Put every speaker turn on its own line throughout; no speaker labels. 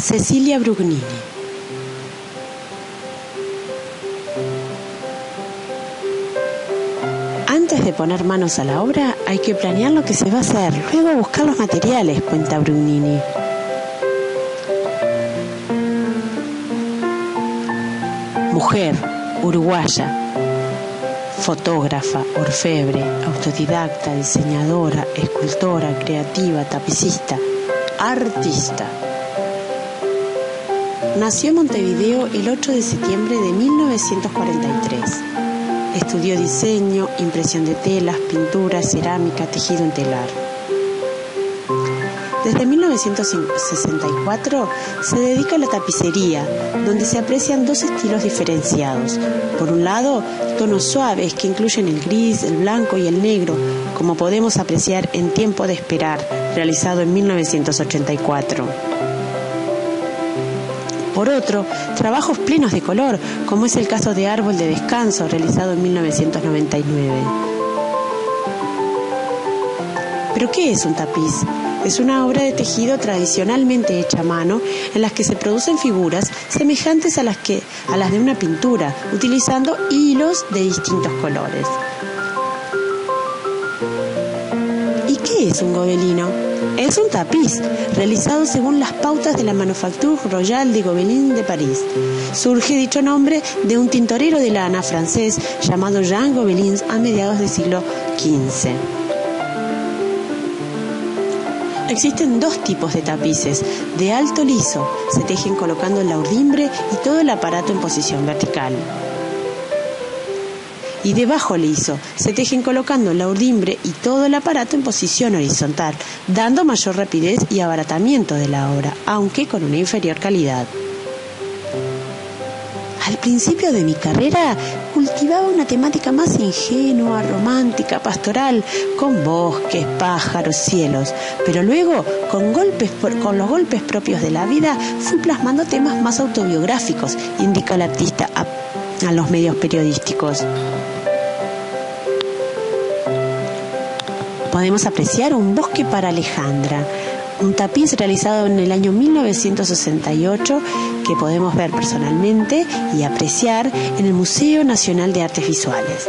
Cecilia Brugnini. Antes de poner manos a la obra hay que planear lo que se va a hacer, luego buscar los materiales, cuenta Brugnini. Mujer, uruguaya, fotógrafa, orfebre, autodidacta, diseñadora, escultora, creativa, tapicista, artista. Nació en Montevideo el 8 de septiembre de 1943. Estudió diseño, impresión de telas, pintura, cerámica, tejido en telar. Desde 1964 se dedica a la tapicería, donde se aprecian dos estilos diferenciados. Por un lado, tonos suaves que incluyen el gris, el blanco y el negro, como podemos apreciar en Tiempo de Esperar, realizado en 1984. Por otro, trabajos plenos de color, como es el caso de Árbol de Descanso, realizado en 1999. ¿Pero qué es un tapiz? Es una obra de tejido tradicionalmente hecha a mano, en las que se producen figuras semejantes a las de una pintura, utilizando hilos de distintos colores. ¿Y qué es un gobelino? Es un tapiz, realizado según las pautas de la Manufacture Royale de Gobelins de París. Surge dicho nombre de un tintorero de lana francés llamado Jean Gobelins a mediados del siglo XV. Existen dos tipos de tapices. De alto liso, se tejen colocando la urdimbre y todo el aparato en posición vertical. Y de bajo liso, se tejen colocando la urdimbre y todo el aparato en posición horizontal, dando mayor rapidez y abaratamiento de la obra, aunque con una inferior calidad. Al principio de mi carrera cultivaba una temática más ingenua, romántica, pastoral, con bosques, pájaros, cielos, pero luego, con los golpes propios de la vida, fui plasmando temas más autobiográficos, indica el artista a los medios periodísticos. Podemos apreciar Un bosque para Alejandra, un tapiz realizado en el año 1968 que podemos ver personalmente y apreciar en el Museo Nacional de Artes Visuales.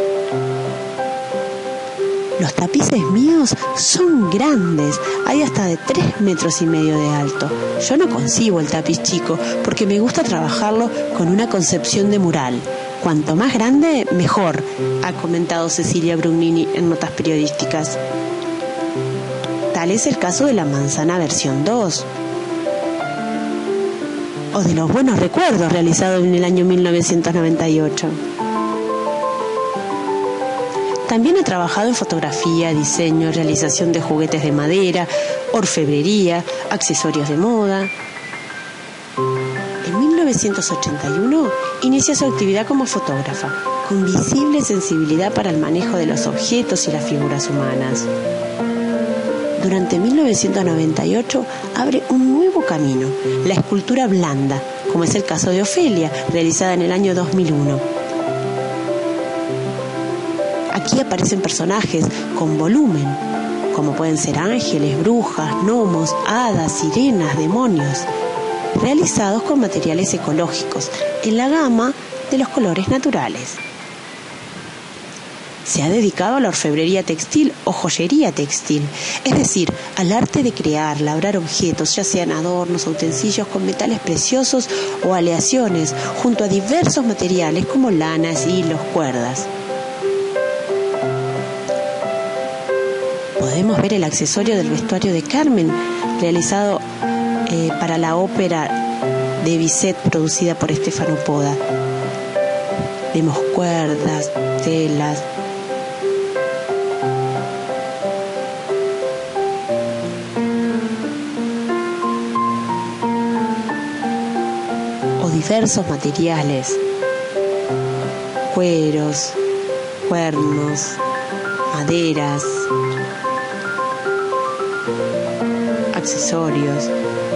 Los tapices míos son grandes, hay hasta de 3,5 metros de alto. Yo no concibo el tapiz chico porque me gusta trabajarlo con una concepción de mural. Cuanto más grande, mejor, ha comentado Cecilia Brugnini en notas periodísticas. Tal es el caso de la manzana versión 2 o de los buenos recuerdos realizados en el año 1998. También ha trabajado en fotografía, diseño, realización de juguetes de madera, orfebrería, accesorios de moda. En 1981 inicia su actividad como fotógrafa, con visible sensibilidad para el manejo de los objetos y las figuras humanas. Durante 1998 abre un nuevo camino, la escultura blanda, como es el caso de Ofelia, realizada en el año 2001. Aquí aparecen personajes con volumen, como pueden ser ángeles, brujas, gnomos, hadas, sirenas, demonios, realizados con materiales ecológicos, en la gama de los colores naturales. Se ha dedicado a la orfebrería textil o joyería textil, es decir, al arte de crear, labrar objetos, ya sean adornos o utensilios con metales preciosos o aleaciones, junto a diversos materiales como lanas, hilos, cuerdas. Podemos ver el accesorio del vestuario de Carmen, realizado para la ópera de Bizet, producida por Stefano Poda. Vemos cuerdas, telas, diversos materiales, cueros, cuernos, maderas, accesorios.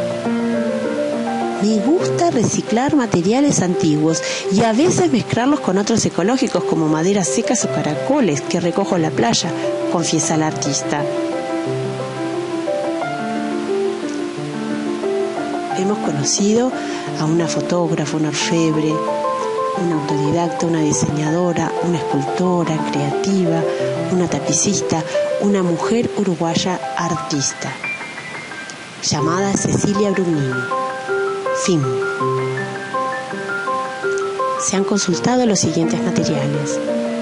Me gusta reciclar materiales antiguos y a veces mezclarlos con otros ecológicos como maderas secas o caracoles que recojo en la playa, confiesa el artista. hemos conocido a una fotógrafa, una orfebre, una autodidacta, una diseñadora, una escultora creativa, una tapicista, una mujer uruguaya artista, llamada Cecilia Brunini. Fin. Se han consultado los siguientes materiales: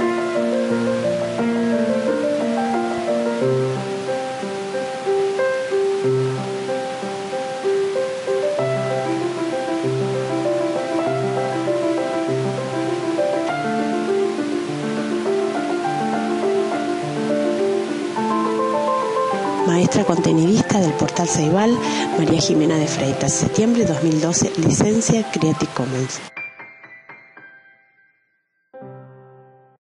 maestra contenidista del Portal Ceibal, María Jimena de Freitas, septiembre 2012, licencia Creative Commons.